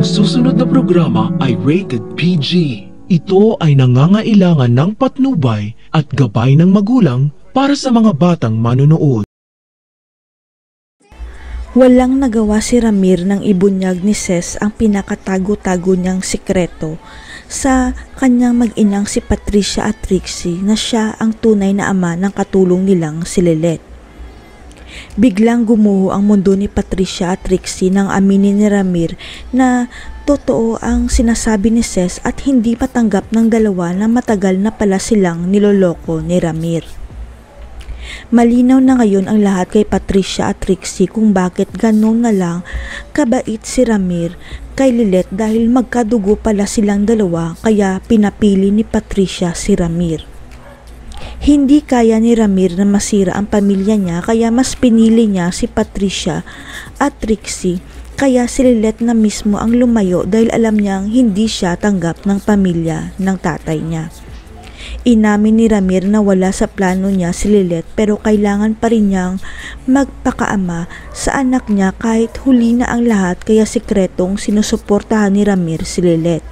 Ang susunod na programa ay rated PG. Ito ay nangangailangan ng patnubay at gabay ng magulang para sa mga batang manonood. Walang nagawa si Ramir nang ibunyag ni Ces ang pinakatago-tago niyang sikreto sa kanyang mag-inang si Patricia at Trixie na siya ang tunay na ama ng katulong nilang si Lilette. Biglang gumuho ang mundo ni Patricia at Trixie nang aminin ni Ramir na totoo ang sinasabi ni Ces at hindi matanggap ng dalawa na matagal na pala silang niloloko ni Ramir. Malinaw na ngayon ang lahat kay Patricia at Trixie kung bakit ganun na lang kabait si Ramir kay Lilette dahil magkadugo pala silang dalawa kaya pinapili ni Patricia si Ramir. Hindi kaya ni Ramir na masira ang pamilya niya kaya mas pinili niya si Patricia at Trixie kaya si Lilette na mismo ang lumayo dahil alam niyang hindi siya tanggap ng pamilya ng tatay niya. Inamin ni Ramir na wala sa plano niya si Lilette pero kailangan pa rin niyang magpakaama sa anak niya kahit huli na ang lahat kaya sikretong sinusuportahan ni Ramir si Lilette.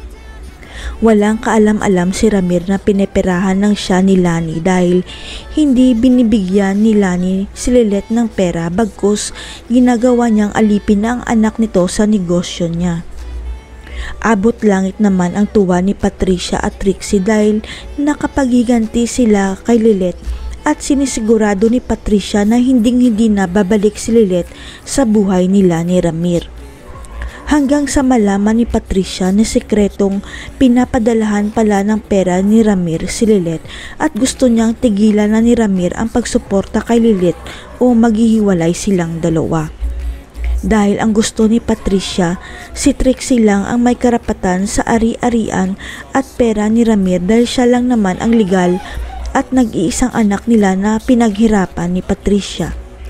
Walang kaalam-alam si Ramir na pineperahan ng siya ni Lani dahil hindi binibigyan ni Lani si Lilette ng pera bagkus ginagawa niyang alipin na ang anak nito sa negosyo niya. Abot langit naman ang tuwa ni Patricia at Trixie dahil nakapagiganti sila kay Lilette at sinisigurado ni Patricia na hinding-hindi na babalik si Lilette sa buhay nila ni Ramir. Hanggang sa malaman ni Patricia na sikretong pinapadalahan pala ng pera ni Ramir si Lilette at gusto niyang tigilan na ni Ramir ang pagsuporta kay Lilette o maghihiwalay silang dalawa. Dahil ang gusto ni Patricia, si Trixie lang ang may karapatan sa ari-arian at pera ni Ramir dahil siya lang naman ang legal at nag-iisang anak nila na pinaghirapan ni Patricia.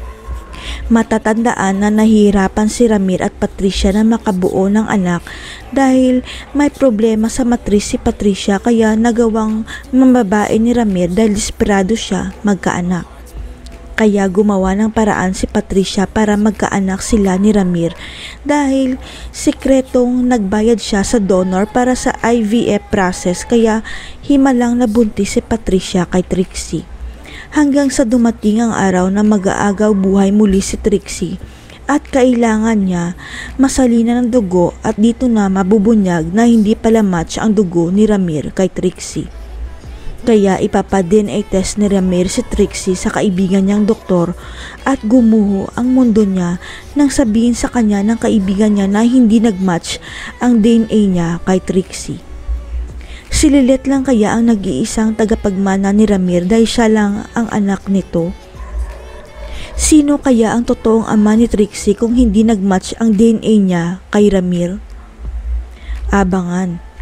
Matatandaan na nahihirapan si Ramir at Patricia na makabuo ng anak dahil may problema sa matris si Patricia kaya nagawang mambabae ni Ramir dahil desperado siya magkaanak. Kaya gumawa ng paraan si Patricia para magkaanak sila ni Ramir dahil sikretong nagbayad siya sa donor para sa IVF process kaya himalang nabuntis si Patricia kay Trixie. Hanggang sa dumating ang araw na mag-aagaw buhay muli si Trixie at kailangan niya masalina ng dugo at dito na mabubunyag na hindi pala match ang dugo ni Ramir kay Trixie. Kaya ipapa-DNA test ni Ramir si Trixie sa kaibigan niyang doktor at gumuho ang mundo niya nang sabihin sa kanya ng kaibigan niya na hindi nagmatch ang DNA niya kay Trixie. Si Lilette lang kaya ang nag-iisang tagapagmana ni Ramir dahil siya lang ang anak nito. Sino kaya ang totoong ama ni Trixie kung hindi nagmatch ang DNA niya kay Ramir? Abangan.